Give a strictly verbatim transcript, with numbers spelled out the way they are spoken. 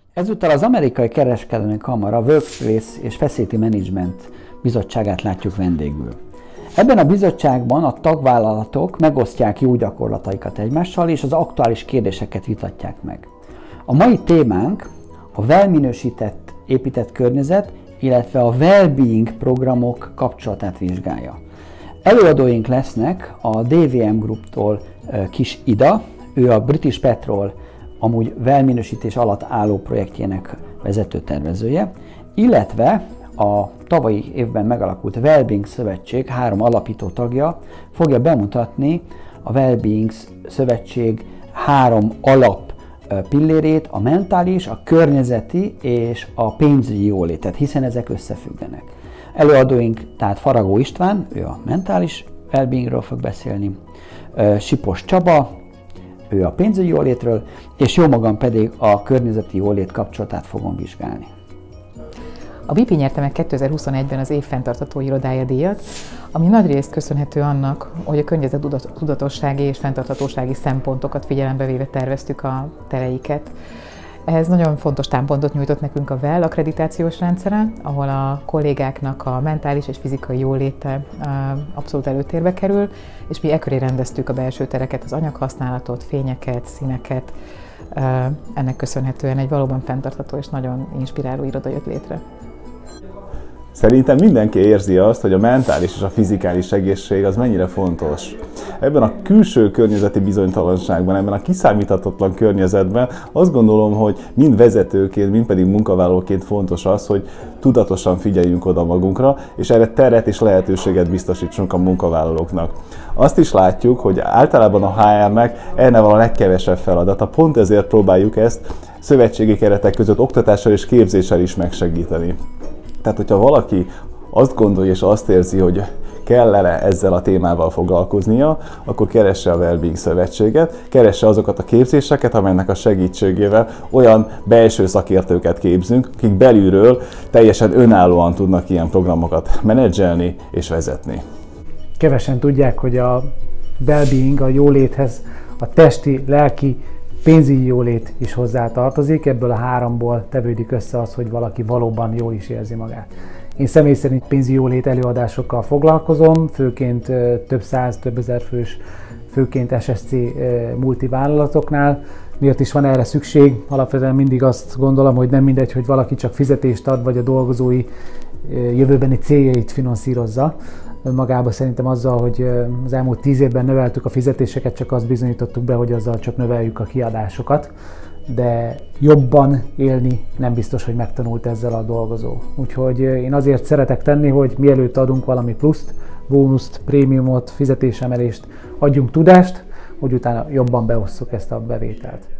Ezúttal az Amerikai Kereskedelmi Kamara Workplace és Facility Management bizottságát látjuk vendégül. Ebben a bizottságban a tagvállalatok megosztják jó gyakorlataikat egymással, és az aktuális kérdéseket vitatják meg. A mai témánk a well-minősített épített környezet, illetve a well-being programok kapcsolatát vizsgálja. Előadóink lesznek a dé vé em Grouptól Kis Ida, ő a British Petrol amúgy well-minősítés alatt álló projektjének vezető tervezője, illetve a tavalyi évben megalakult Well-being Szövetség három alapító tagja fogja bemutatni a Well-being Szövetség három alap pillérét, a mentális, a környezeti és a pénzügyi jólétet, hiszen ezek összefüggenek. Előadóink tehát Faragó István, ő a mentális well-beingről fog beszélni, Sipos Csaba, ő a pénzügyi jólétről, és jó magam pedig a környezeti jólét kapcsolatát fogom vizsgálni. A vé pé nyerte meg kétezer-huszonegyben az év fenntartható irodája díjat, ami nagyrészt köszönhető annak, hogy a környezettudatossági és fenntarthatósági szempontokat figyelembe véve terveztük a tereiket. Ehhez nagyon fontos támpontot nyújtott nekünk a well akkreditációs rendszere, ahol a kollégáknak a mentális és fizikai jóléte abszolút előtérbe kerül, és mi e köré rendeztük a belső tereket, az anyaghasználatot, fényeket, színeket. Ennek köszönhetően egy valóban fenntartható és nagyon inspiráló iroda jött létre. Szerintem mindenki érzi azt, hogy a mentális és a fizikális egészség az mennyire fontos. Ebben a külső környezeti bizonytalanságban, ebben a kiszámíthatatlan környezetben azt gondolom, hogy mind vezetőként, mind pedig munkavállalóként fontos az, hogy tudatosan figyeljünk oda magunkra, és erre teret és lehetőséget biztosítsunk a munkavállalóknak. Azt is látjuk, hogy általában a há er-nek enne van a legkevesebb feladata, pont ezért próbáljuk ezt szövetségi keretek között oktatással és képzéssel is megsegíteni. Tehát, hogyha valaki azt gondolja és azt érzi, hogy kellene ezzel a témával foglalkoznia, akkor keresse a Well-being Szövetséget, keresse azokat a képzéseket, amelynek a segítségével olyan belső szakértőket képzünk, akik belülről teljesen önállóan tudnak ilyen programokat menedzselni és vezetni. Kevesen tudják, hogy a well-being, a jóléthez a testi, lelki, pénzügyi jólét is hozzá tartozik, ebből a háromból tevődik össze az, hogy valaki valóban jól is érzi magát. Én személy szerint pénzügyi jólét előadásokkal foglalkozom, főként több száz, több ezer fős, főként es es cé multivállalatoknál. Miért is van erre szükség? Alapvetően mindig azt gondolom, hogy nem mindegy, hogy valaki csak fizetést ad, vagy a dolgozói jövőbeni céljait finanszírozza. Önmagában szerintem azzal, hogy az elmúlt tíz évben növeltük a fizetéseket, csak azt bizonyítottuk be, hogy azzal csak növeljük a kiadásokat, de jobban élni nem biztos, hogy megtanult ezzel a dolgozó. Úgyhogy én azért szeretek tenni, hogy mielőtt adunk valami pluszt, bónuszt, prémiumot, fizetésemelést, adjunk tudást, hogy utána jobban beosszuk ezt a bevételt.